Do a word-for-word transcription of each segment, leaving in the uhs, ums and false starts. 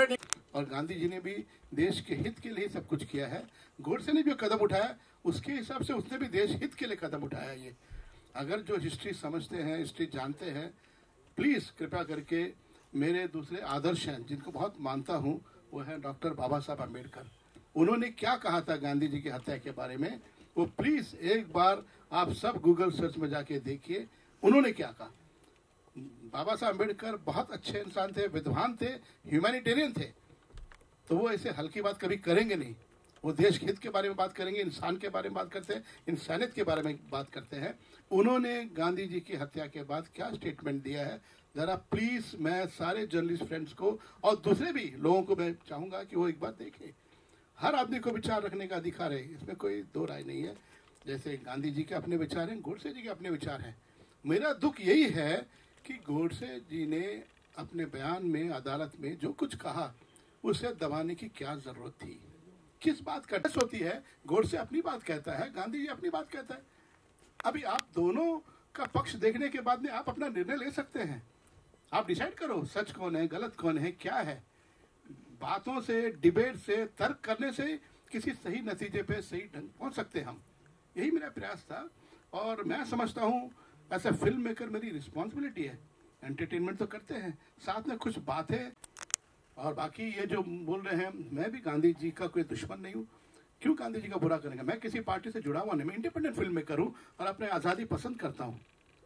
नहीं। और गांधी जी ने भी देश के हित के लिए सब कुछ किया है। गोडसे ने जो कदम उठाया उसके हिसाब से उसने भी देश हित के लिए कदम उठाया। ये अगर जो हिस्ट्री समझते हैं, हिस्ट्री जानते हैं, प्लीज कृपया करके मेरे दूसरे आदर्श हैं जिनको बहुत मानता हूं, वो है डॉक्टर बाबा साहब अम्बेडकर। उन्होंने क्या कहा था गांधी जी की हत्या के बारे में, वो प्लीज एक बार आप सब गूगल सर्च में जाके देखिए उन्होंने क्या कहा। बाबा साहब अम्बेडकर बहुत अच्छे इंसान थे, विद्वान थे, ह्यूमैनिटेरियन थे, तो वो ऐसे हल्की बात कभी करेंगे नहीं। वो देश हित के बारे में बात करेंगे, इंसान के बारे में बात करते हैं, इंसानियत के बारे में बात करते हैं। उन्होंने गांधी जी की हत्या के बाद क्या स्टेटमेंट दिया है, जरा प्लीज मैं सारे जर्नलिस्ट फ्रेंड्स को और दूसरे भी लोगों को मैं चाहूंगा कि वो एक बार देखें। हर आदमी को विचार रखने का अधिकार है, इसमें कोई दो राय नहीं है। जैसे गांधी जी के अपने विचार हैं, गोडसे जी के अपने विचार हैं। मेरा दुख यही है कि गोडसे जी ने अपने बयान में अदालत में जो कुछ कहा उसे दबाने की क्या जरूरत थी। किस बात का डस होती है, गोडसे अपनी बात कहता है, गांधी जी अपनी बात कहता है। अभी आप दोनों का पक्ष देखने के बाद में आप अपना निर्णय ले सकते हैं। आप डिसाइड करो सच कौन है, गलत कौन है, क्या है। बातों से, डिबेट से, तर्क करने से किसी सही नतीजे पे सही ढंग पहुंच सकते हैं हम। यही मेरा प्रयास था। और मैं समझता हूँ ऐसा फिल्म मेकर मेरी रिस्पॉन्सिबिलिटी है। एंटरटेनमेंट तो करते हैं, साथ में कुछ बातें। और बाकी ये जो बोल रहे हैं, मैं भी गांधी जी का कोई दुश्मन नहीं हूँ। क्यों गांधी जी का बुरा करेंगे? मैं किसी पार्टी से जुड़ा हुआ नहीं, मैं इंडिपेंडेंट फिल्म मेकर हूँ और अपने आज़ादी पसंद करता हूँ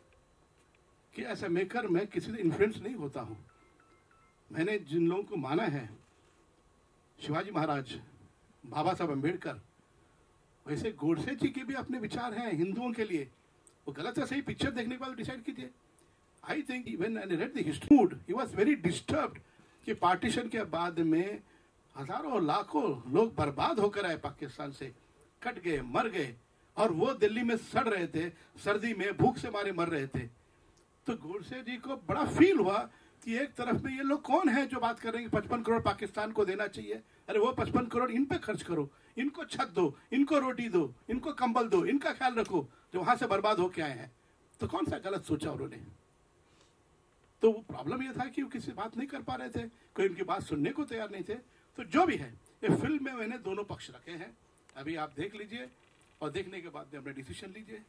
कि ऐसा मेकर मैं किसी से इन्फ्लुएंस नहीं होता हूँ। मैंने जिन लोगों को माना है, शिवाजी महाराज, बाबा साहब अम्बेडकर, वैसे गोडसे जी के भी अपने विचार हैं हिंदुओं के लिए। वो गलत है सही, पिक्चर देखने के बाद डिसाइड कीजिए। I think when I read the history he was very disturbed कि पार्टीशन के बाद में हजारों लाखों लोग बर्बाद होकर आए पाकिस्तान से, कट गए, मर गए, और वो दिल्ली में सड़ रहे थे, सर्दी में भूख से मारे मर रहे थे। तो गोडसे जी को बड़ा फील हुआ कि एक तरफ में ये लोग कौन है जो बात कर रहे हैं कि पचपन करोड़ पाकिस्तान को देना चाहिए। अरे वो पचपन करोड़ इन पे खर्च करो, इनको छत दो, इनको रोटी दो, इनको कंबल दो, इनका ख्याल रखो जो वहां से बर्बाद होके आए हैं। तो कौन सा गलत सोचा उन्होंने? तो प्रॉब्लम ये था कि वो किसी बात नहीं कर पा रहे थे, कोई उनकी बात सुनने को तैयार नहीं थे। तो जो भी है, ये फिल्म में मैंने दोनों पक्ष रखे हैं। अभी आप देख लीजिए और देखने के बाद में अपना डिसीजन लीजिए।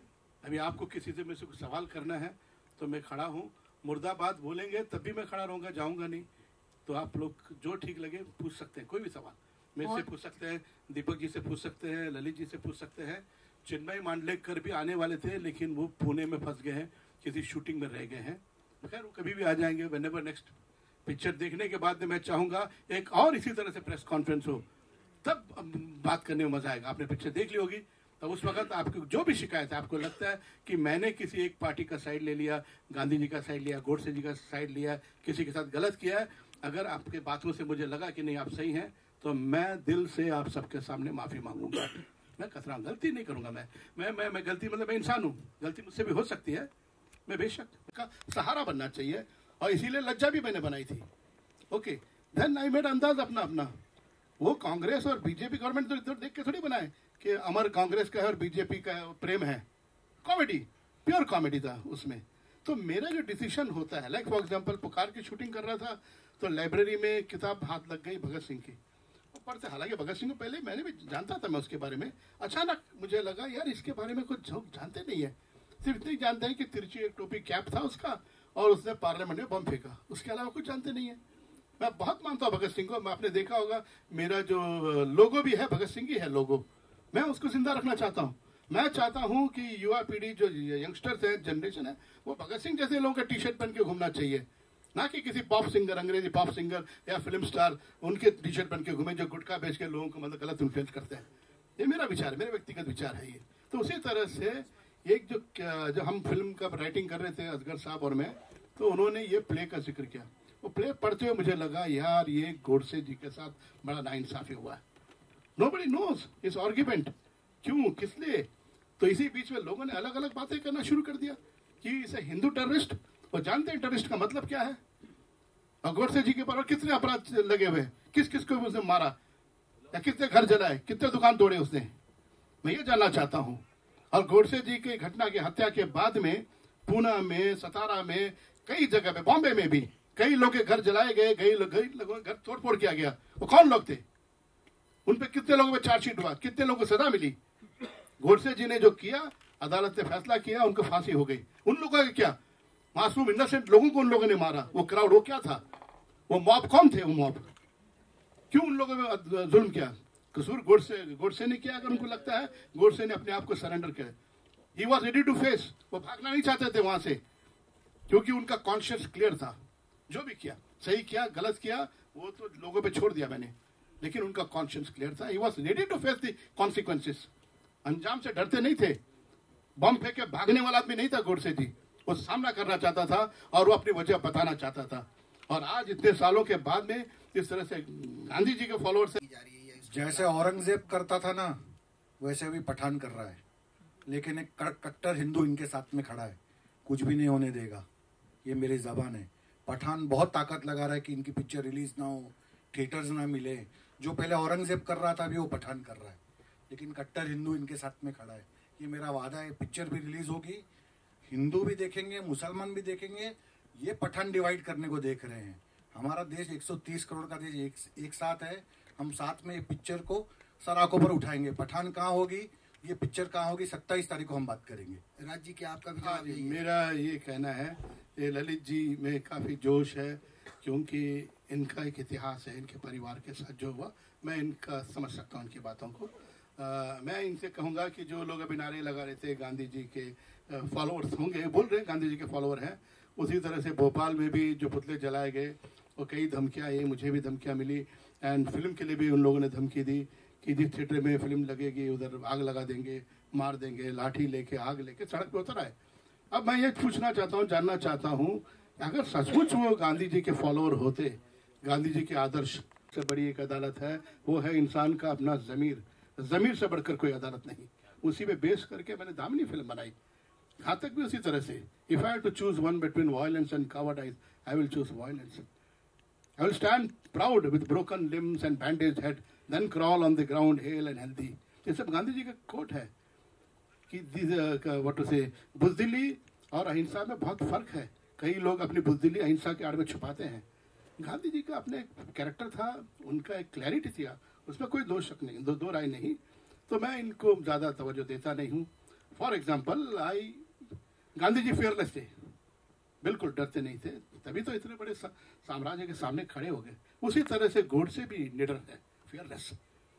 अभी आपको किसी से मेरे से कुछ सवाल करना है तो मैं खड़ा हूँ। मुर्दाबाद बोलेंगे तब भी मैं खड़ा रहूंगा, जाऊंगा नहीं। तो आप लोग जो ठीक लगे पूछ सकते हैं, कोई भी सवाल मेरे से पूछ सकते हैं, दीपक जी से पूछ सकते हैं, ललित जी से पूछ सकते हैं। चिन्मय मांडलेकर भी आने वाले थे लेकिन वो पुणे में फंस गए हैं, किसी शूटिंग में रह गए हैं। खैर वो कभी भी आ जाएंगे, व्हेनेवर नेक्स्ट पिक्चर देखने के बाद में मैं चाहूंगा एक और इसी तरह से प्रेस कॉन्फ्रेंस हो, तब बात करने में मजा आएगा। आपने पिक्चर देख ली होगी, तब उस वक्त आपको जो भी शिकायत है, आपको लगता है कि मैंने किसी एक पार्टी का साइड ले लिया, गांधी जी का साइड लिया, गोडसे जी का साइड लिया, किसी के साथ गलत किया है, अगर आपके बातों से मुझे लगा कि नहीं आप सही हैं, तो मैं दिल से आप सबके सामने माफी मांगूंगा। मैं कतरा गलती नहीं करूंगा। मैं मैं मैं, मैं गलती मतलब मैं इंसान हूँ, गलती मुझसे भी हो सकती है। मैं बेशक का सहारा बनना चाहिए और इसीलिए लज्जा भी मैंने बनाई थी। ओके, देन आई मेड अंदाज अपना अपना। वो कांग्रेस और बीजेपी गवर्नमेंट तो इधर देख के थोड़ी बनाए कि अमर कांग्रेस का है और बीजेपी का प्रेम है। कॉमेडी, प्योर कॉमेडी था उसमें। तो मेरा जो डिसीजन होता है, लाइक फॉर एग्जांपल पुकार की शूटिंग कर रहा था तो लाइब्रेरी में किताब हाथ लग गई भगत सिंह की, वो पढ़ते। हालांकि भगत सिंह को पहले मैंने भी जानता था, मैं उसके बारे में। अचानक मुझे लगा यार इसके बारे में कुछ जानते नहीं है, सिर्फ इतनी जानते हैं कि तिरछी एक टोपी कैप था उसका और उसने पार्लियामेंट में बम फेंका, उसके अलावा कुछ जानते नहीं है। मैं बहुत मानता हूँ भगत सिंह को। मैं आपने देखा होगा मेरा जो लोगो भी है भगत सिंह ही है लोगो। मैं उसको जिंदा रखना चाहता हूँ। मैं चाहता हूँ कि युवा पीढ़ी जो यंगस्टर्स है, जनरेशन है, वो भगत सिंह जैसे लोगों का टी शर्ट पहन के घूमना चाहिए, ना कि किसी पॉप सिंगर, अंग्रेजी पॉप सिंगर या फिल्म स्टार उनके टी शर्ट पहन के घूमे जो गुटखा बेच के लोगों को मतलब गलत इन्फ्लुएंस करते हैं। ये मेरा विचार है, मेरा व्यक्तिगत विचार है ये। तो उसी तरह से एक जो जो हम फिल्म का राइटिंग कर रहे थे असगर साहब और मैं, तो उन्होंने ये प्ले का जिक्र किया। वो प्ले पढ़ते हुए मुझे लगा यार ये गोडसे जी के साथ बड़ा नाइंसाफी हुआ है। नोबडी नोज इस आर्ग्यूमेंट, क्यों, किस लिए। तो इसी बीच में लोगों ने अलग अलग बातें करना शुरू कर दिया कि इसे हिंदू टेररिस्ट, और जानते हैं टेररिस्ट का मतलब क्या है। और गोडसे जी के ऊपर कितने अपराध लगे हुए, किस किस को उसने मारा, या कितने घर जलाए, कितने दुकान तोड़े उसने, मैं ये जानना चाहता हूँ। और गोडसे जी की घटना की हत्या के बाद में पूना में, सतारा में, कई जगह में, बॉम्बे में भी कई लोग के घर जलाए गए, कई लोग कई लोगों के घर तोड़ फोड़ किया गया। वो कौन लोग थे? उन पे कितने लोगों पे चार्जशीट हुआ, कितने लोगों को सजा मिली? गोडसे जी ने जो किया, अदालत ने फैसला किया, उनको फांसी हो गई। उन लोगों का क्या? मासूम इनोसेंट लोगों को उन लोगों ने मारा। वो क्राउड, वो क्या था? वो मॉब कौन थे? वो मॉब क्यों उन लोगों ने जुल्म किया? कसूर गोडसे गोडसे ने किया। अगर उनको लगता है गोडसे ने अपने आप को सरेंडर किया, he was ready to face. वो भागना नहीं चाहते थे वहां से, क्योंकि उनका कॉन्शियस क्लियर था। जो भी किया, सही किया गलत किया, वो तो लोगों पे छोड़ दिया मैंने, लेकिन उनका कॉन्शियस क्लियर था। He was ready to face the consequences. अंजाम से डरते नहीं थे। बम फेंक के भागने वाला आदमी नहीं था गोडसे जी। वो सामना करना चाहता था और वो अपनी वजह बताना चाहता था। और आज इतने सालों के बाद में इस तरह से गांधी जी के फॉलोअर्स से जैसे औरंगजेब करता था ना, वैसे अभी पठान कर रहा है। लेकिन एक कट्टर हिंदू इनके साथ में खड़ा है, कुछ भी नहीं होने देगा। ये मेरी जबान है। पठान बहुत ताकत लगा रहा है कि इनकी पिक्चर रिलीज ना हो, थिएटर्स ना मिले। जो पहले औरंगजेब कर रहा था अभी वो पठान कर रहा है, लेकिन कट्टर हिंदू इनके साथ में खड़ा है। ये मेरा वादा है, पिक्चर भी रिलीज होगी, हिंदू भी देखेंगे, मुसलमान भी देखेंगे। ये पठान डिवाइड करने को देख रहे हैं। हमारा देश एक सौ तीस करोड़ का देश एक, एक साथ है। हम साथ में ये पिक्चर को सर आंखों पर उठाएंगे। पठान कहाँ होगी, ये पिक्चर कहाँ होगी, सत्ताईस तारीख को हम बात करेंगे। राज जी, क्या आपका भी हाँ जवाब? मेरा ये कहना है, ये ललित जी में काफ़ी जोश है, क्योंकि इनका एक इतिहास है इनके परिवार के साथ जो हुआ। मैं इनका समझ सकता हूँ इनकी बातों को। आ, मैं इनसे कहूँगा कि जो लोग अभी नारे लगा रहे थे गांधी जी के फॉलोअर्स होंगे, बोल रहे हैं गांधी जी के फॉलोअर हैं, उसी तरह से भोपाल में भी जो पुतले जलाए गए और कई धमकियाँ आई, मुझे भी धमकियाँ मिली। एंड फिल्म के लिए भी उन लोगों ने धमकी दी कि जिस थिएटर में फिल्म लगेगी उधर आग लगा देंगे, मार देंगे, लाठी लेके आग लेके सड़क पे उतर आए। अब मैं ये पूछना चाहता हूँ, जानना चाहता हूँ, अगर सचमुच वो गांधी जी के फॉलोअर होते, गांधी जी के आदर्श से बड़ी एक अदालत है, वो है इंसान का अपना ज़मीर। ज़मीर से बढ़कर कोई अदालत नहीं। उसी पे बेस करके मैंने दामिनी फिल्म बनाई। घातक भी उसी तरह से। If I have to choose one between violence and cowardice, I will choose violence. I will stand proud with broken limbs and bandaged head, then crawl on the ground hale and healthy. ये सब गांधी जी का coat है कि what to से, बुज़दिली और अहिंसा में बहुत फर्क है। कई लोग अपनी बुज़दिली अहिंसा के आड़ में छुपाते हैं। गांधी जी का अपने कैरेक्टर था, उनका एक क्लैरिटी थी, उसमें कोई दो शक नहीं, दो दो राय नहीं। तो मैं इनको ज़्यादा तवज्जो देता नहीं हूँ। For example, I Gandhi ji fearless थे, बिल्कुल डरते नहीं थे, तभी तो इतने बड़े साम्राज्य के सामने खड़े हो गए। उसी तरह से गोडसे भी निडर है, फियरलेस।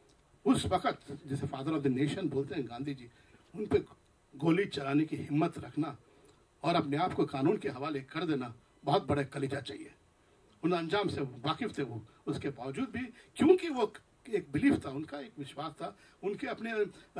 उस वक्त जिसे फादर ऑफ द नेशन बोलते हैं गांधी जी, उन पे गोली चलाने की हिम्मत रखना और अपने आप को कानून के हवाले कर देना बहुत बड़ा कलेजा चाहिए। उन अंजाम से वाकिफ थे वो। उसके बावजूद भी, क्योंकि वो एक बिलीफ था, उनका एक विश्वास था, उनके अपने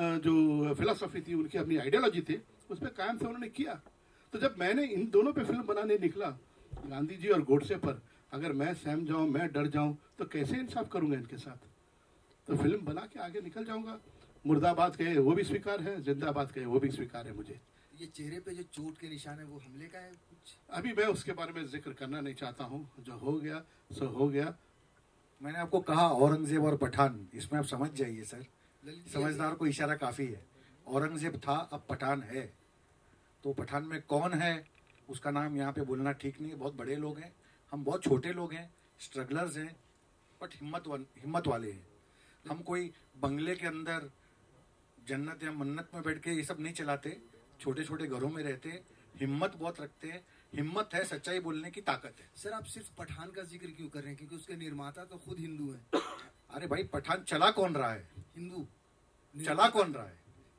जो फिलोसफी थी, उनकी अपनी आइडियोलॉजी थी, उस पर कायम से उन्होंने किया। तो जब मैंने इन दोनों पे फिल्म बनाने निकला, गांधी जी और गोडसे पर, अगर मैं सहम जाऊं, मैं डर जाऊं, तो कैसे इंसाफ करूंगा इनके साथ? तो फिल्म बना के आगे निकल जाऊंगा। मुर्दाबाद कहे वो भी स्वीकार है, जिंदाबाद कहे वो भी स्वीकार है मुझे। ये चेहरे पे जो चोट के निशान है वो हमले का है कुछ? अभी मैं उसके बारे में जिक्र करना नहीं चाहता हूँ। जो हो गया सो हो गया। मैंने आपको कहा औरंगजेब और पठान, इसमें आप समझ जाइए सर। समझदार को इशारा काफी है। औरंगजेब था, अब पठान है। तो पठान में कौन है उसका नाम यहाँ पे बोलना ठीक नहीं है। बहुत बड़े लोग हैं, हम बहुत छोटे लोग हैं, स्ट्रगलर्स हैं, बट हिम्मत हिम्मत वाले हैं। हम कोई बंगले के अंदर जन्नत या मन्नत में बैठ के ये सब नहीं चलाते। छोटे छोटे घरों में रहते, हिम्मत बहुत रखते हैं। हिम्मत है, सच्चाई बोलने की ताकत है। सर, आप सिर्फ पठान का जिक्र क्यों कर रहे हैं? क्योंकि उसके निर्माता तो खुद हिंदू हैं। अरे भाई, पठान चला कौन रहा है? हिंदू। चला कौन रहा है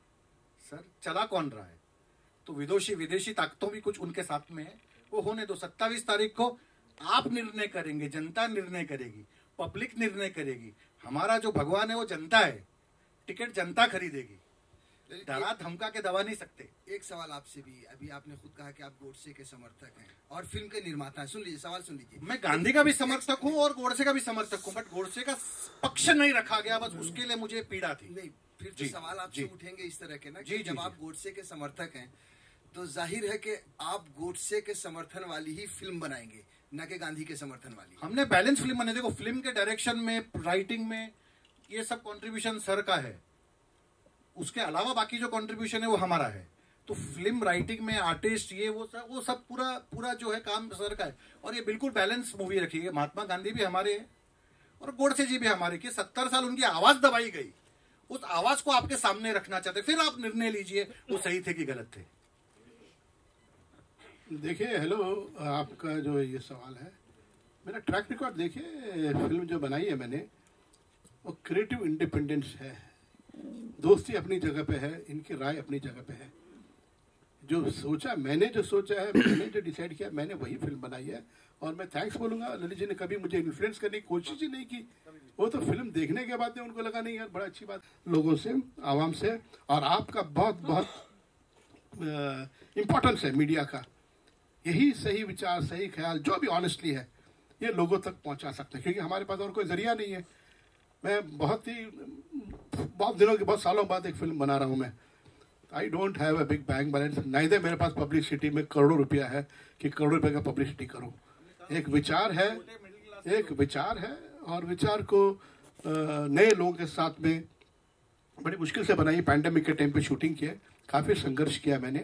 सर? चला कौन रहा है? तो विदेशी विदेशी ताकतों भी कुछ उनके साथ में है। वो होने दो। सत्ताईस तारीख को आप निर्णय करेंगे, जनता निर्णय करेगी, पब्लिक निर्णय करेगी। हमारा जो भगवान है वो जनता है, टिकट जनता खरीदेगी। डरा धमका के दबा नहीं सकते। एक सवाल आपसे भी, अभी आपने खुद कहा कि आप गोडसे के समर्थक हैं और फिल्म के निर्माता हैं। सुन लीजिए, सवाल सुन लीजिए। मैं गांधी का भी समर्थक हूँ और गोडसे का भी समर्थक हूँ, बट गोडसे का पक्ष नहीं रखा गया, बस उसके लिए मुझे पीड़ा थी। नहीं, फिर तो सवाल आपसे उठेंगे इस तरह के ना कि जब आप गोडसे के समर्थक हैं तो जाहिर है कि आप गोडसे के समर्थन वाली ही फिल्म बनाएंगे, न कि गांधी के समर्थन वाली। हमने बैलेंस फिल्म बनाई। देखो, फिल्म के डायरेक्शन में, राइटिंग में, ये सब कंट्रीब्यूशन सर का है। उसके अलावा बाकी जो कंट्रीब्यूशन है वो हमारा है। तो फिल्म राइटिंग में आर्टिस्ट ये वो सब वो सब पूरा पूरा जो है काम सर का है। और ये बिल्कुल बैलेंस मूवी रखी है। महात्मा गांधी भी हमारे हैं और गोडसे जी भी हमारे, कि सत्तर साल उनकी आवाज दबाई गई, उस आवाज को आपके सामने रखना चाहते, फिर आप निर्णय लीजिए वो सही थे कि गलत थे। देखिए, हेलो, आपका जो ये सवाल है, मेरा ट्रैक रिकॉर्ड देखिए, फिल्म जो बनाई है मैंने वो क्रिएटिव इंडिपेंडेंस है, दोस्ती अपनी जगह पे है, इनकी राय अपनी जगह पे है। जो सोचा मैंने जो सोचा है, मैंने जो डिसाइड किया, मैंने वही फिल्म बनाई है। और मैं थैंक्स बोलूंगा, ललित जी ने कभी मुझे इन्फ्लुएंस करने की कोशिश ही नहीं की। वो तो फिल्म देखने के बाद में उनको लगा नहीं यार बड़ा अच्छी बात, लोगों से, आवाम से, और आपका बहुत बहुत इम्पोर्टेंस है मीडिया का। यही सही विचार, सही ख्याल, जो भी ऑनेस्टली है, ये लोगों तक पहुंचा सकते हैं, क्योंकि हमारे पास और कोई जरिया नहीं है। मैं बहुत ही बहुत दिनों के बहुत सालों बाद एक फिल्म बना रहा हूं मैं। I don't have a big bank balance, neither मेरे पास पब्लिसिटी में करोड़ों रुपया है कि करोड़ों रुपए का पब्लिसिटी करूं। एक विचार है, एक विचार है, और विचार को नए लोगों के साथ में बड़ी मुश्किल से बनाई। पैंडेमिक के टाइम पे शूटिंग किए, काफ़ी संघर्ष किया मैंने।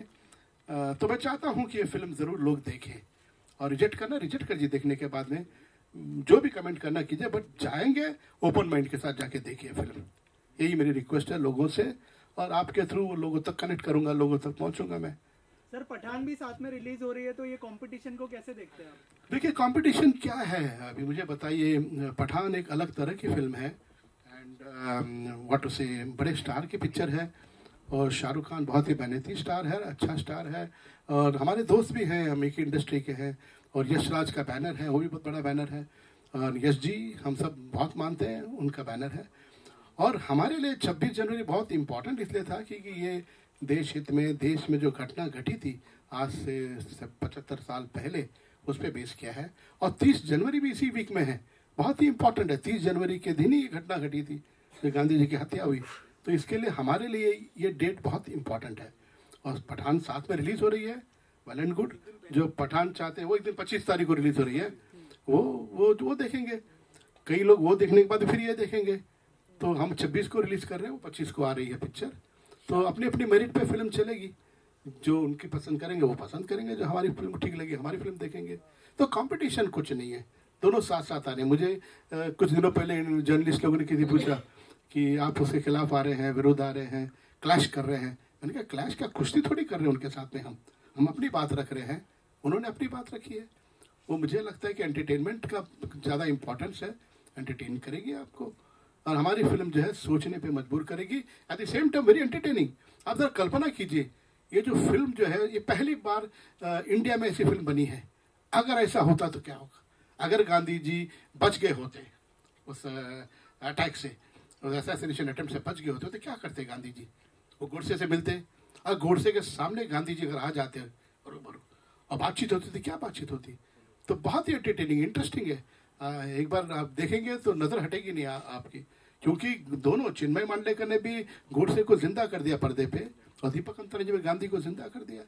तो मैं चाहता हूं कि ये फिल्म ज़रूर लोग देखें, और रिजेक्ट करना रिजेक्ट कर जी, देखने के बाद में जो भी कमेंट करना कीजिए, बट जाएंगे ओपन माइंड के साथ जाके देखिए फिल्म। यही मेरी रिक्वेस्ट है लोगों से, और आपके थ्रू लोगों तक कनेक्ट करूंगा, लोगों तक पहुंचूंगा मैं। सर, पठान भी साथ में रिलीज हो रही है, तो ये कंपटीशन को कैसे देखते हैं आप? देखिए, कंपटीशन क्या है अभी मुझे बताइए। पठान एक अलग तरह की फिल्म है, एंड व्हाट टू से, बड़े स्टार की पिक्चर है, और शाहरुख खान बहुत ही मेहनती स्टार है, अच्छा स्टार है, और हमारे दोस्त भी हैं, हम एक ही इंडस्ट्री के हैं। और यश राज का बैनर है, वो भी बहुत बड़ा बैनर है, और यश जी हम सब बहुत मानते हैं, उनका बैनर है। और हमारे लिए छब्बीस जनवरी बहुत इम्पोर्टेंट इसलिए था क्योंकि ये देश हित में, देश में जो घटना घटी थी आज से पचहत्तर साल पहले, उस पर बेस किया है। और तीस जनवरी भी इसी वीक में है, बहुत ही इम्पोर्टेंट है। तीस जनवरी के दिन ही ये घटना घटी थी, जो गांधी जी की हत्या हुई। तो इसके लिए हमारे लिए ये डेट बहुत इम्पोर्टेंट है। और पठान साथ में रिलीज हो रही है, वेल एंड गुड। जो पठान चाहते हैं वो एक दिन पच्चीस तारीख को रिलीज हो रही है, वो वो वो देखेंगे। कई लोग वो देखने के बाद फिर ये देखेंगे। तो हम छब्बीस को रिलीज कर रहे हैं, वो पच्चीस को आ रही है पिक्चर। तो अपनी अपनी मेरिट पे फिल्म चलेगी, जो उनकी पसंद करेंगे वो पसंद करेंगे, जो हमारी फिल्म ठीक लगी हमारी फिल्म देखेंगे। तो कंपटीशन कुछ नहीं है, दोनों साथ साथ आ रहे हैं। मुझे आ, कुछ दिनों पहले जर्नलिस्ट लोगों ने किसी पूछा कि आप उसके खिलाफ आ रहे हैं, विरोध आ रहे हैं, क्लैश कर रहे हैं। मैंने कहा क्लैश का, कुश्ती थोड़ी कर रहे हैं उनके साथ में, हम हम अपनी बात रख रहे हैं, उन्होंने अपनी बात रखी है। वो मुझे लगता है कि एंटरटेनमेंट का ज़्यादा इंपॉर्टेंस है, एंटरटेन करेगी आपको, और हमारी फिल्म जो है सोचने पे मजबूर करेगी, at the same time very entertaining. आप जरा कल्पना कीजिए, ये जो फिल्म जो है, ये पहली बार आ, इंडिया में ऐसी फिल्म बनी है। अगर ऐसा होता तो क्या होगा? अगर गांधी जी बच गए होते उस अटैक से, उस असैसिनेशन अटेम्प्ट से बच गए होते तो क्या करते गांधी जी? वो गोडसे से मिलते, और गोडसे के सामने गांधी जी अगर आ जाते बरोबर, और बातचीत होती थी, क्या बातचीत होती? तो बहुत ही एंटरटेनिंग, इंटरेस्टिंग है। आ, एक बार आप देखेंगे तो नजर हटेगी नहीं आ, आपकी, क्योंकि दोनों, चिन्मय मांडलेकर ने भी गोडसे को जिंदा कर दिया पर्दे पे, और दीपक अंतरे ने गांधी को जिंदा कर दिया,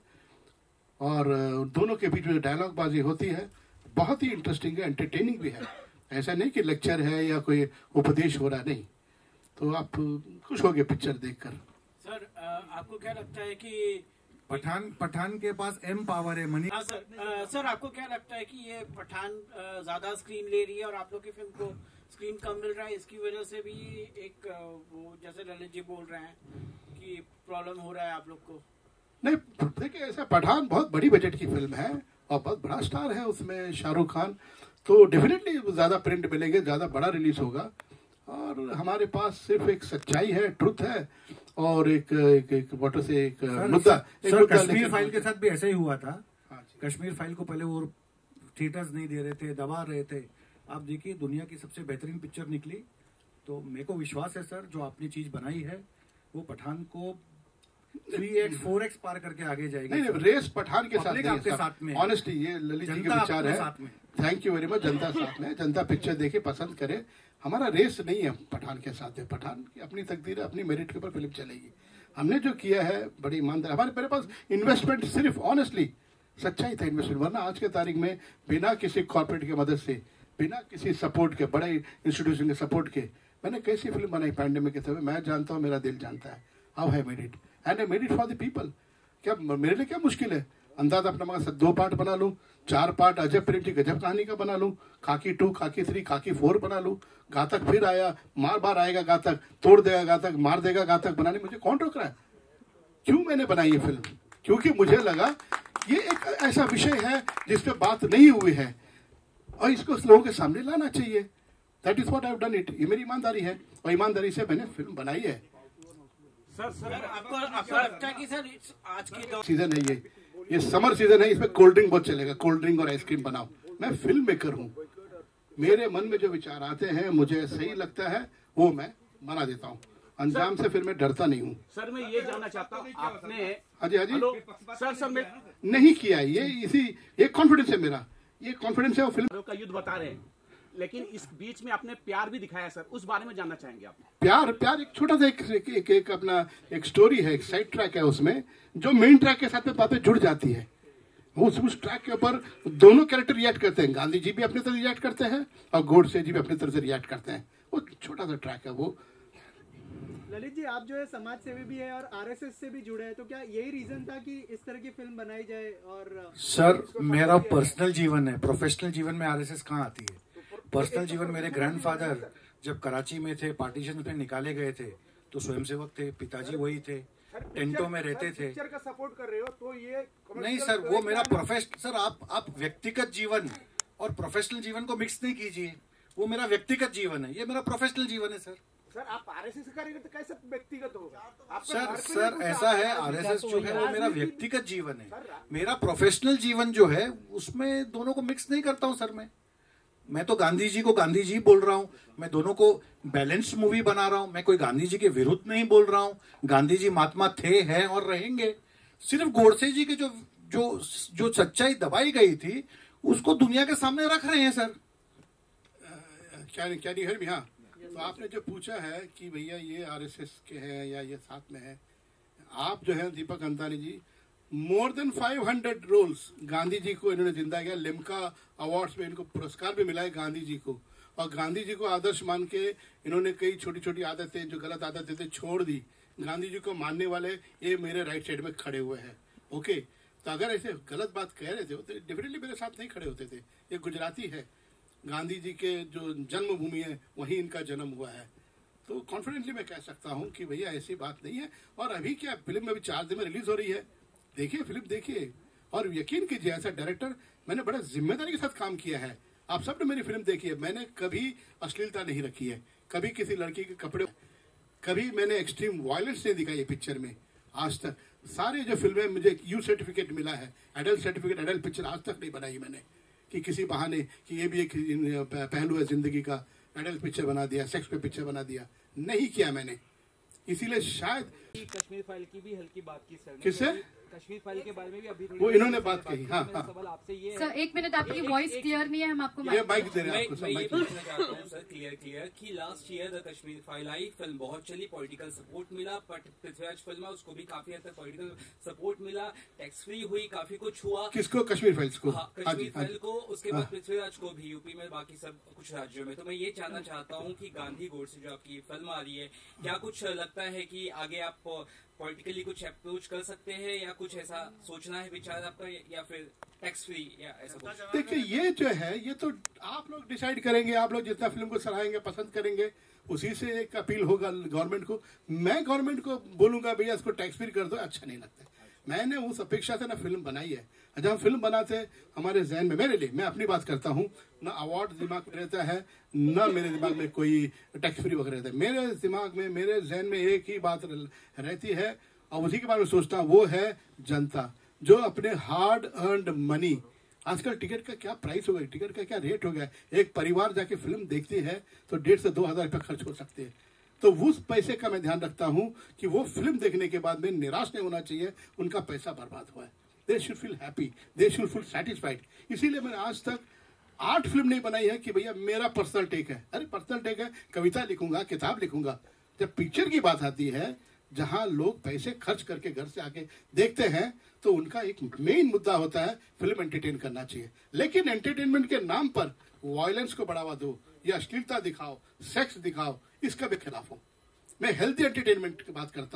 और दोनों के बीच में डायलॉग बाजी होती है, बहुत ही इंटरेस्टिंग है, एंटरटेनिंग भी है। ऐसा नहीं कि लेक्चर है या कोई उपदेश हो रहा, नहीं। तो आप खुश हो गए पिक्चर देखकर। सर, आपको क्या लगता है कि पठान पठान के पास एम पावर है, मनी। हाँ सर, आ, सर आपको क्या लगता है कि ये पठान ज्यादा स्क्रीन ले रही है और आप लोग की फिल्म को स्क्रीन कम मिल रहा है, इसकी वजह से भी एक वो जैसे ललित जी बोल रहे हैं कि प्रॉब्लम हो रहा है आप लोग को? नहीं, देखिए ऐसा, पठान बहुत बड़ी बजट की फिल्म है और बहुत बड़ा स्टार है उसमें शाहरुख खान, तो डेफिनेटली ज्यादा प्रिंट मिलेंगे, ज्यादा बड़ा रिलीज होगा। और हमारे पास सिर्फ एक सच्चाई है, ट्रुथ है, और एक एक एक वाटर से एक मुद्दा। सर, कश्मीर फाइल के साथ भी ऐसा ही हुआ था। कश्मीर फाइल को पहले वो थिएटर्स नहीं दे रहे थे, दबा रहे थे। आप देखिए, दुनिया की सबसे बेहतरीन पिक्चर निकली। तो मेरे को विश्वास है सर, जो आपने चीज बनाई है वो पठान को थ्री एक्स फोर एक्स पार करके आगे जाएगी। नहीं, नहीं, रेस पठान के साथ आपके साथ में, ऑनेस्टली ये ललित जी के विचार है। Thank you very much. जनता साथ में, जनता पिक्चर देखे, पसंद करे। हमारा रेस नहीं है पठान के साथ है। पठान की अपनी तकदीर है, अपनी मेरिट के ऊपर फिल्म चलेगी। हमने जो किया है बड़ी ईमानदार, हमारे मेरे पास इन्वेस्टमेंट सिर्फ ऑनेस्टली सच्चाई था इन्वेस्टमेंट, वरना आज के तारीख में बिना किसी कॉर्पोरेट की मदद से, बिना किसी सपोर्ट के, बड़े इंस्टीट्यूशन के सपोर्ट के, मैंने कैसी फिल्म बनाई पैंडेमिक के समय। मैं जानता हूँ, मेरा दिल जानता है how I made it, and I made it for the people. क्या मेरे लिए क्या मुश्किल है? अंदाज अपना मगर दो पार्ट बना लूं, चार पार्ट अजब प्रेम की गजब कहानी का बना लूं, खाकी टू, खाकी थ्री, खाकी फोर बना लूं, घातक फिर आया, मार बार आएगा घातक, तोड़ देगा घातक, मार देगा घातक बनाने, मुझे कौन रोक रहा है? क्यों मैंने बनाई ये फिल्म? क्योंकि मुझे लगा ये एक ऐसा विषय है जिसपे बात नहीं हुई है और इसको लोगों के सामने लाना चाहिए। That is what I have done it. ये मेरी ईमानदारी है और ईमानदारी से मैंने फिल्म बनाई है। सर सर आपको आपको लगता है कि सर आज की दौर सीजन है ये ये समर सीजन है, इसमें कोल्ड ड्रिंक बहुत चलेगा, कोल्ड ड्रिंक और आइसक्रीम बनाओ। मैं फिल्म मेकर हूँ, मेरे मन में जो विचार आते हैं, मुझे सही लगता है, वो मैं बना देता हूँ। अंजाम से फिर मैं डरता नहीं हूँ। सर मैं ये जानना चाहता हूँ, आपने हाँ जी हाँ जी सर सर मैं नहीं किया ये, इसी ये कॉन्फिडेंस है मेरा, ये कॉन्फिडेंस है। वो फिल्म का युद्ध बता रहे हैं, लेकिन इस बीच में आपने प्यार भी दिखाया सर, उस बारे में जानना चाहेंगे आप? प्यार प्यार एक छोटा सा एक, एक, एक, एक अपना एक स्टोरी है, एक साइड ट्रैक है उसमें, जो मेन ट्रैक के साथ में बातें जुड़ जाती है। उस उस ट्रैक के ऊपर दोनों कैरेक्टर रिएक्ट करते हैं, गांधी जी भी अपनी तरह रिएक्ट करते हैं और गोडसे जी भी अपनी तरह से रिएक्ट करते हैं। वो छोटा सा ट्रैक है वो। ललित जी, आप जो है समाज सेवी भी है और आरएसएस से भी जुड़े हैं, तो क्या यही रीजन था कि इस तरह की फिल्म बनाई जाए? और सर मेरा पर्सनल जीवन है, प्रोफेशनल जीवन में आरएसएस कहाँ आती है? पर्सनल जीवन, मेरे ग्रैंडफादर जब कराची में थे, पार्टीशन में निकाले गए थे, तो स्वयंसेवक थे, पिताजी वही थे, टेंटों में रहते थे। पिक्चर का सपोर्ट कर रहे हो तो ये नहीं सर, वो मेरा प्रोफेशनल, सर आप आप व्यक्तिगत जीवन और प्रोफेशनल जीवन को मिक्स नहीं कीजिए। वो मेरा व्यक्तिगत जीवन है, ये मेरा प्रोफेशनल जीवन है। सर सर आप आरएसएस करेंगे तो कैसे व्यक्तिगत होगा? सर सर ऐसा है, आरएसएस जो है वो मेरा व्यक्तिगत जीवन है, मेरा प्रोफेशनल जीवन जो है उसमें दोनों को मिक्स नहीं करता हूँ सर। मैं मैं तो गांधी जी को गांधी जी बोल रहा हूँ, मैं दोनों को बैलेंस्ड मूवी बना रहा हूँ। मैं कोई गांधी जी के विरुद्ध नहीं बोल रहा हूँ। गांधी जी महात्मा थे, हैं और रहेंगे। सिर्फ गोडसे जी के जो जो जो सच्चाई दबाई गई थी उसको दुनिया के सामने रख रहे हैं सर। क्या क्या नहीं है हाँ, तो आपने जो पूछा है कि भैया ये आरएसएस के हैं या ये साथ में है, आप जो है Deepak Antani ji, more than five hundred roles Gandhi ji को इन्होंने जिंदा किया। लिम्का अवार्ड्स में इनको पुरस्कार भी मिला है गांधी जी को, और गांधी जी को आदर्श मान के इन्होंने कई छोटी छोटी आदतें, जो गलत आदतें थे, छोड़ दी। गांधी जी को मानने वाले ये मेरे राइट साइड में खड़े हुए हैं। ओके, तो अगर ऐसे गलत बात कह रहे थे तो डेफिनेटली मेरे साथ नहीं खड़े होते थे। ये गुजराती है, गांधी जी के जो जन्मभूमि है वहीं इनका जन्म हुआ है। तो कॉन्फिडेंटली मैं कह सकता हूँ कि भैया ऐसी बात नहीं है। और अभी क्या, फिल्म में भी चार दिन में रिलीज हो रही है, देखिए फिल्म देखिए और यकीन कीजिए, ऐसा डायरेक्टर मैंने बड़ा जिम्मेदारी के साथ काम किया है। आप सबने मेरी फिल्म देखी है, मैंने कभी अश्लीलता नहीं रखी है, कभी किसी लड़की के कपड़े, कभी मैंने एक्सट्रीम वायलेंस नहीं दिखाई है पिक्चर में आज तक। सारे जो फिल्में मुझे यू सर्टिफिकेट मिला है, एडल्ट सर्टिफिकेट, एडल्ट पिक्चर आज तक नहीं बनाई मैंने कि किसी बहाने कि ये भी एक पहलू है जिंदगी का, एडल्ट पिक्चर बना दिया, सेक्स पे पिक्चर बना दिया, नहीं किया मैंने। इसीलिए शायद कश्मीर फाइल की भी हल्की बात की सर, किससे? कश्मीर फाइल के बारे में भी अभी वो इन्होंने बात कही। हाँ हाँ सवाल आपसे ये है। सर एक मिनट, आपकी वॉइस क्लियर नहीं है, हम आपको ये माइक दे रहे हैं आपको, मैं ये माइक। पूछना चाहता हूँ सर, क्लियर क्लियर कि last year the Kashmir file आई, फिल्म बहुत चली, पॉलिटिकल सपोर्ट मिला, बट पृथ्वीराज फिल्म है उसको भी काफी हद तक पॉलिटिकल सपोर्ट मिला, टैक्स फ्री हुई, काफी कुछ हुआ। किसको? कश्मीर फाइल्स को? हाँ, कश्मीर फाइल को, उसके बाद पृथ्वीराज को भी, यूपी में, बाकी सब कुछ राज्यों में। तो मैं ये जानना चाहता हूँ कि गांधी गोडसे जो आपकी फिल्म आ रही है, क्या कुछ लगता है कि आगे आप पॉलिटिकली कुछ अप्रोच कर सकते हैं या कुछ ऐसा सोचना है विचार आपका, या फिर टैक्स फ्री या ऐसा कुछ? देखिए ये जो है ये तो आप लोग डिसाइड करेंगे, आप लोग जितना फिल्म को सराहेंगे, पसंद करेंगे, उसी से एक अपील होगा गवर्नमेंट को। मैं गवर्नमेंट को बोलूंगा भैया इसको टैक्स फ्री कर दो, अच्छा नहीं लगता। मैंने उस अपेक्षा से ना फिल्म बनाई है। जब हम फिल्म बनाते हमारे जहन में, मेरे लिए, मैं अपनी बात करता हूँ, ना अवार्ड दिमाग में रहता है, ना मेरे दिमाग में कोई टैक्स फ्री वगैरह रहता है। मेरे दिमाग में, मेरे जहन में एक ही बात रहती है और उसी के बारे में सोचता हूँ, वो है जनता जो अपने हार्ड अर्नड मनी, आजकल टिकट का क्या प्राइस हो गया, टिकट का क्या रेट हो गया, एक परिवार जाके फिल्म देखती है तो डेढ़ से दो हजार रुपये खर्च हो सकते हैं। तो उस पैसे का मैं ध्यान रखता हूं कि वो फिल्म देखने के बाद में निराश नहीं होना चाहिए, उनका पैसा बर्बाद हुआ है। They should feel happy, they should feel satisfied. इसीलिए मैंने आज तक आर्ट फिल्म नहीं बनाई है कि भैया मेरा पर्सनल टेक है। अरे पर्सनल टेक है, कविता लिखूंगा, किताब लिखूंगा। जब पिक्चर की बात आती है, जहां लोग पैसे खर्च करके घर से आके देखते हैं, तो उनका एक मेन मुद्दा होता है फिल्म एंटरटेन करना चाहिए। लेकिन एंटरटेनमेंट के नाम पर वायलेंस को बढ़ावा दो या अश्लीलता दिखाओ, सेक्स दिखाओ, इसका भी खिलाफ हूं। मैं हेल्थी एंटरटेनमेंट की बात करता हूं।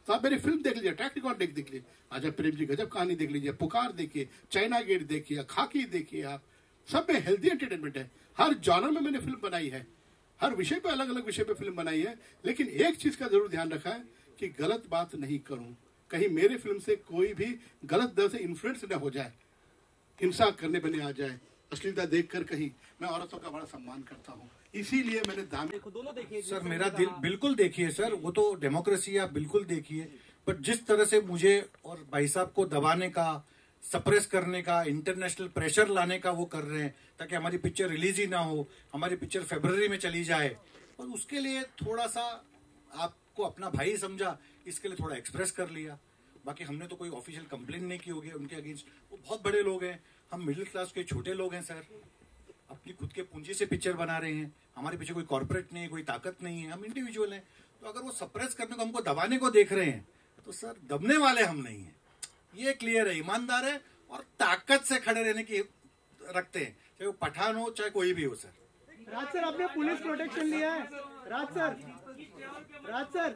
तो आप मेरी फिल्म देख लीजिए, ट्रैक रिकॉर्ड देख देख लीजिए, आजा प्रेम जी गजब कहानी देख लीजिए, पुकार देखिए, चाइना गेट देखिए, खाकी देखिए, आप सब में हेल्दी एंटरटेनमेंट है। हर जॉनर में मैंने फिल्म बनाई है, हर विषय पे अलग अलग विषय पे फिल्म बनाई है, लेकिन एक चीज का जरूर ध्यान रखा है कि गलत बात नहीं करूं, कहीं मेरे फिल्म से कोई भी गलत तरह से इन्फ्लुएंस न हो जाए, हिंसा करने बने आ जाए, अश्लीलता देखकर कहीं। मैं औरतों का बड़ा सम्मान करता हूं, इसीलिए मैंने दामी दोनों देखिए सर, मेरा दिल बिल्कुल देखिए सर, वो तो डेमोक्रेसी है, आप बिल्कुल देखिए, बट जिस तरह से मुझे और भाई साहब को दबाने का, सप्रेस करने का, इंटरनेशनल प्रेशर लाने का वो कर रहे हैं ताकि हमारी पिक्चर रिलीज ही ना हो, हमारी पिक्चर फरवरी में चली जाए, और उसके लिए थोड़ा सा आपको अपना भाई समझा, इसके लिए थोड़ा एक्सप्रेस कर लिया। बाकी हमने तो कोई ऑफिशियल कंप्लेन नहीं की होगी उनके अगेंस्ट, वो बहुत बड़े लोग हैं, हम मिडिल क्लास के छोटे लोग हैं सर, अपनी खुद के पूंजी से पिक्चर बना रहे हैं, हमारे पीछे कोई कॉर्पोरेट नहीं है, कोई ताकत नहीं है, हम इंडिविजुअल हैं। तो अगर वो सप्रेस करने को, हमको दबाने को देख रहे हैं, तो सर दबने वाले हम नहीं हैं, ये क्लियर है, ईमानदार है और ताकत से खड़े रहने की रखते हैं, चाहे वो पठान हो चाहे कोई भी हो। सर राज सर, आपने पुलिस प्रोटेक्शन लिया है? Raj sir, Raj sir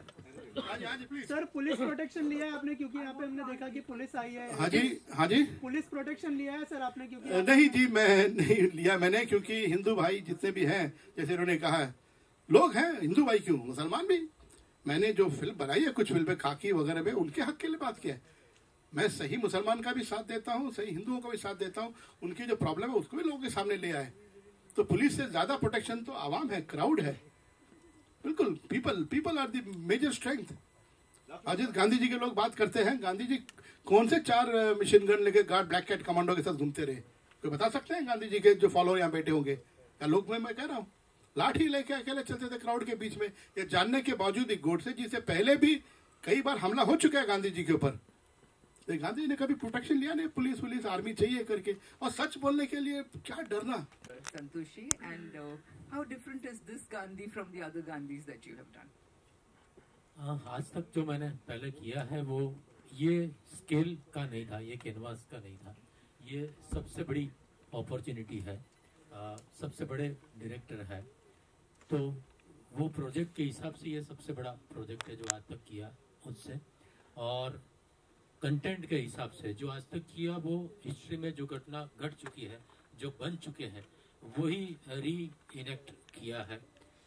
sir police protection लिया है आपने? क्योंकि यहाँ पे हमने देखा कि पुलिस आई है। हाँ जी, हाँ जी, पुलिस प्रोटेक्शन लिया है सर आपने? क्योंकि नहीं जी, मैं नहीं लिया मैंने, क्योंकि हिंदू भाई जितने भी हैं, जैसे उन्होंने कहा है, लोग हैं हिंदू भाई, क्यों मुसलमान भी। मैंने जो फिल्म बनाई है, कुछ फिल्में खाकी वगैरह में, उनके हक के लिए बात किया है। मैं सही मुसलमान का भी साथ देता हूँ, सही हिंदुओं का भी साथ देता हूँ, उनकी जो प्रॉब्लम है उसको भी लोगों के सामने ले आए। तो पुलिस से ज्यादा प्रोटेक्शन तो आवाम है, क्राउड है, बिल्कुल। People people are the major strength. आज गांधी जी के लोग बात करते हैं, गांधी जी कौन से चार मिशन गन लेके गार्ड ब्लैक कैट कमांडो के साथ घूमते रहे? कोई बता सकते हैं गांधी जी के जो फॉलोअर यहाँ बैठे होंगे? या लोग में मैं कह रहा हूँ, लाठी लेके अकेले चलते थे क्राउड के बीच में, ये जानने के बावजूद ही गोडसे जी से पहले भी कई बार हमला हो चुका है गांधी जी के ऊपर। तो गांधी जी ने कभी प्रोटेक्शन लिया नहीं, पुलिस पुलिस आर्मी चाहिए करके, और सच बोलने के लिए क्या डरना। Santoshi, and uh, how different is this Gandhi from the other Gandhis that you have done? आ, आज तक जो मैंने पहले किया है वो ये स्केल का नहीं था, ये कैनवास का नहीं था, ये सबसे बड़ी अपॉर्चुनिटी है, आ, सबसे बड़े डायरेक्टर है, तो वो प्रोजेक्ट के हिसाब से ये सबसे बड़ा प्रोजेक्ट है जो आज तक किया उससे। और कंटेंट के हिसाब से जो आज तक किया वो हिस्ट्री में जो घटना घट चुकी है, जो बन चुके हैं, वही री इनेक्ट किया है।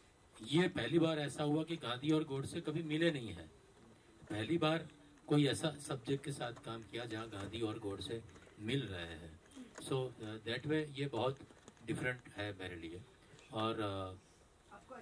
ये पहली बार ऐसा हुआ कि गांधी और गोडसे कभी मिले नहीं है, पहली बार कोई ऐसा सब्जेक्ट के साथ काम किया जहां गांधी और गोडसे मिल रहे हैं। सो दैट वे ये बहुत डिफरेंट है मेरे लिए, और uh,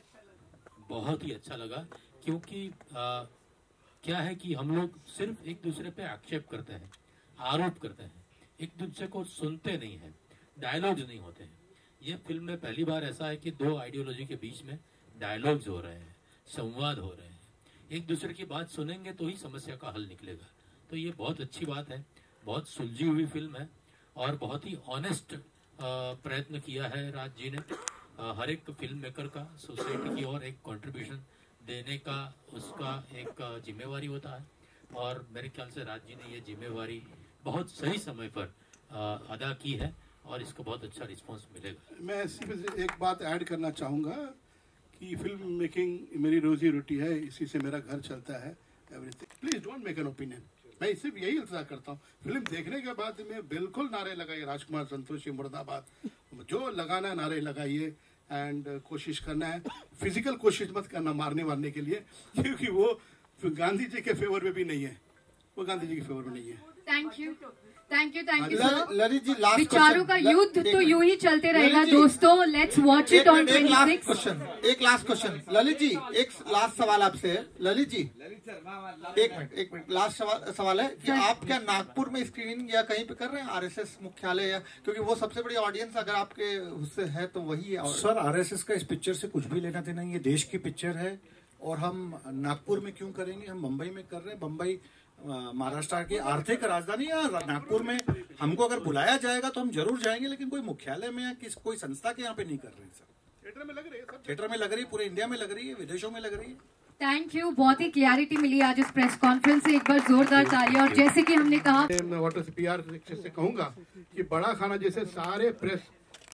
बहुत ही अच्छा लगा, क्योंकि uh, क्या है कि हम लोग सिर्फ एक दूसरे पे आक्षेप करते हैं, आरोप करते हैं, एक दूसरे को सुनते नहीं हैं, डायलॉग्स नहीं होते हैं। ये फिल्म में पहली बार ऐसा है कि दो आइडियोलॉजी के बीच में डायलॉग्स हो रहे हैं, संवाद हो रहे हैं, एक दूसरे की बात सुनेंगे तो ही समस्या का हल निकलेगा। तो ये बहुत अच्छी बात है, बहुत सुलझी हुई फिल्म है, और बहुत ही ऑनेस्ट प्रयत्न किया है राज जी ने, हर एक फिल्म मेकर का सोसाइटी की ओर एक कंट्रीब्यूशन देने का उसका एक जिम्मेवारी होता है, और मेरे ख्याल से राज जी ने ये जिम्मेवारी बहुत सही समय पर अदा की है, और इसको बहुत अच्छा रिस्पांस मिलेगा। मैं सिर्फ एक बात ऐड करना चाहूँगा कि फिल्म मेकिंग मेरी रोजी रोटी है, इसी से मेरा घर चलता है, everything. Please don't make an opinion. मैं सिर्फ यही इंतजार करता हूँ, फिल्म देखने के बाद में बिल्कुल नारे लगाइए, राजकुमार संतोषी मुर्दाबाद, जो लगाना है नारे लगाइए, एंड uh, कोशिश करना है, फिजिकल कोशिश मत करना मारने वारने के लिए, क्योंकि वो गांधी जी के फेवर में भी नहीं है, वो गांधी जी के फेवर में नहीं है। Thank you thank you thank you Lalit ji, last विचारों का युद्ध तो यूं ही चलते रहेगा दोस्तों। लेट्स वॉच इट ऑन एक लास्ट क्वेश्चन एक लास्ट क्वेश्चन ललित जी, एक लास्ट सवाल आपसे। ललित जी एक मिनट एक मिनट लास्ट सवाल सवाल है कि आप क्या नागपुर में स्क्रीनिंग या कहीं पे कर रहे हैं, आरएसएस मुख्यालय, या क्योंकि वो सबसे बड़ी ऑडियंस अगर आपके उससे है तो वही है। सर आरएसएस का इस पिक्चर से कुछ भी लेना देना, ये देश की पिक्चर है, और हम नागपुर में क्यों करेंगे, हम मुंबई में कर रहे हैं। मुंबई महाराष्ट्र की आर्थिक राजधानी है, नागपुर में हमको अगर बुलाया जाएगा तो हम जरूर जाएंगे, लेकिन कोई मुख्यालय में या किस कोई संस्था के यहाँ पे नहीं कर रहे हैं सर। थिएटर में लग रही है, थिएटर में लग रही है, पूरे इंडिया में लग रही है, विदेशों में लग रही है। थैंक यू, बहुत ही क्लैरिटी मिली आज इस प्रेस कॉन्फ्रेंस से, एक बार जोरदार तालियां। और जैसे कि हमने कहा, मैं वाटर से पीआर से कहूंगा कि बड़ा खाना जैसे सारे प्रेस